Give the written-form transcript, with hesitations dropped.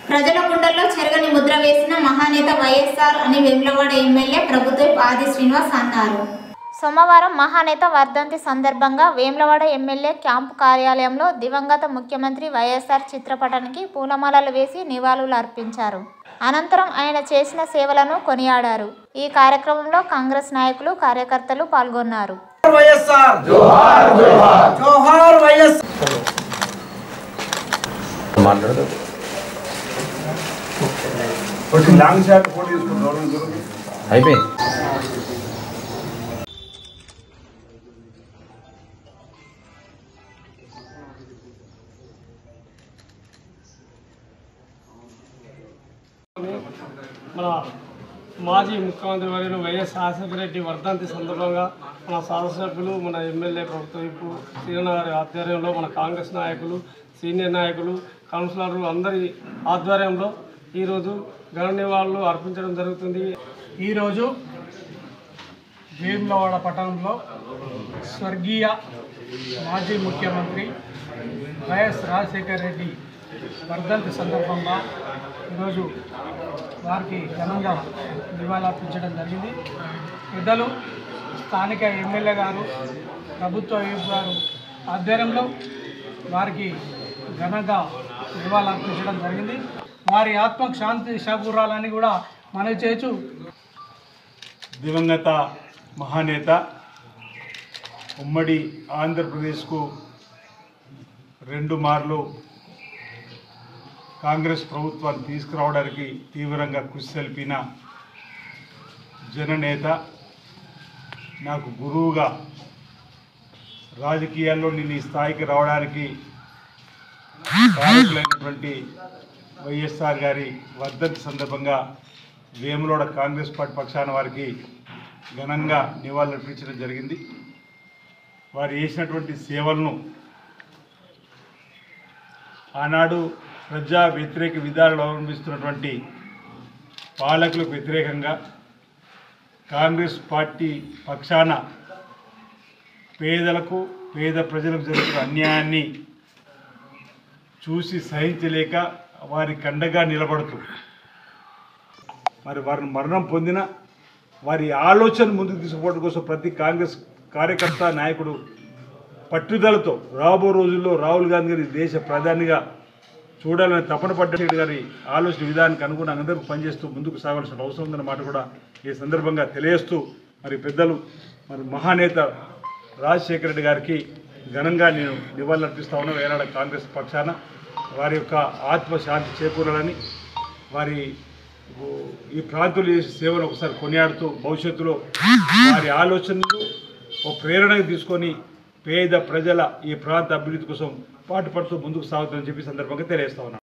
ప్రజల గుండెల్లో చెరగని ముద్ర వేసిన మహానేత వైఎస్ఆర్ అని వేములవాడ ఎమ్మెల్యే ప్రభుత్వ ఆది శ్రీనివాస్ అన్నారు. సోమవారం మహానేత వర్ధంతి సందర్భంగా వేములవాడ ఎమ్మెల్యే క్యాంపు కార్యాలయంలో దివంగత ముఖ్యమంత్రి వైఎస్ఆర్ చిత్రపటానికి పూలమాలలు వేసి నివాళులు అర్పించారు. అనంతరం ఆయన చేసిన సేవలను కొనియాడారు. ఈ కార్యక్రమంలో కాంగ్రెస్ నాయకులు, కార్యకర్తలు పాల్గొన్నారు. అయిపోయింది. మన మాజీ ముఖ్యమంత్రి వర్యులు వైఎస్ రాజశేఖరరెడ్డి వర్ధంతి సందర్భంగా మన శాసనసభ్యులు, మన ఎమ్మెల్యే ప్రభుత్వ శ్రీరణ గారి ఆధ్వర్యంలో, మన కాంగ్రెస్ నాయకులు, సీనియర్ నాయకులు, కౌన్సిలర్లు అందరి ఆధ్వర్యంలో ఈరోజు ఘన నివాళులు అర్పించడం జరుగుతుంది. ఈరోజు వేములవాడ పట్టణంలో స్వర్గీయ మాజీ ముఖ్యమంత్రి వైఎస్ రాజశేఖరరెడ్డి వర్ధంతి సందర్భంగా ఈరోజు వారికి ఘనంగా నివాళులర్పించడం జరిగింది. పెద్దలు స్థానిక ఎమ్మెల్యే గారు, ప్రభుత్వ వైపు గారు ఆధ్వర్యంలో వారికి ఘనంగా నివాళులర్పించడం జరిగింది. వారి ఆత్మకు శాంతి చేకూరాలని కూడా మనవి చేయొచ్చు. దివంగత మహానేత ఉమ్మడి ఆంధ్రప్రదేశ్కు 2 మార్లు కాంగ్రెస్ ప్రభుత్వాన్ని తీసుకురావడానికి తీవ్రంగా కృషి తెలిపిన జననేత, నాకు గురువుగా రాజకీయాల్లో నేను ఈ స్థాయికి రావడానికి కారకులైనటువంటి వైఎస్ఆర్ గారి వర్ధంతి సందర్భంగా వేములవాడ కాంగ్రెస్ పార్టీ పక్షాన వారికి ఘనంగా నివాళులర్పించడం జరిగింది. వారు చేసినటువంటి సేవలను ఆనాడు ప్రజా వ్యతిరేక విధానాలు అవలంబిస్తున్నటువంటి పాలకులకు వ్యతిరేకంగా కాంగ్రెస్ పార్టీ పక్షాన పేదలకు, పేద ప్రజలకు జరుగుతున్న అన్యాయాన్ని చూసి సహించలేక వారి కండగా నిలబడుతూ మరి వారిని మరణం పొందిన వారి ఆలోచన ముందుకు తీసుకుపోవడం కోసం ప్రతి కాంగ్రెస్ కార్యకర్త, నాయకుడు పట్టుదలతో రాబో రోజుల్లో రాహుల్ గాంధీ గారి దేశ ప్రధానిగా చూడాలని తపన పడ్డ గారి ఆలోచన విధానానికి అనుగుణంగా అందరూ పనిచేస్తూ ముందుకు సాగాల్సిన అవసరం ఉందన్న మాట కూడా ఈ సందర్భంగా తెలియజేస్తూ, మరి పెద్దలు మరి మహానేత రాజశేఖర రెడ్డి గారికి ఘనంగా నేను నివాళులర్పిస్తా ఉన్నా. వేలాడ కాంగ్రెస్ పక్షాన వారి యొక్క ఆత్మశాంతి చేకూరాలని, వారి ఈ ప్రాంతంలో చేసే సేవలు ఒకసారి కొనియాడుతూ భవిష్యత్తులో వారి ఆలోచనలు ఒక ప్రేరణగా తీసుకొని పేద ప్రజల ఈ ప్రాంత అభివృద్ధి కోసం పాటుపడుతూ ముందుకు సాగుతుందని చెప్పి సందర్భంగా తెలియజేస్తా ఉన్నాను.